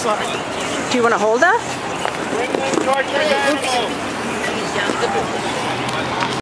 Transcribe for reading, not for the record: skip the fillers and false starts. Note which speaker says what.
Speaker 1: Do you want to hold her?
Speaker 2: Ringling torture animal.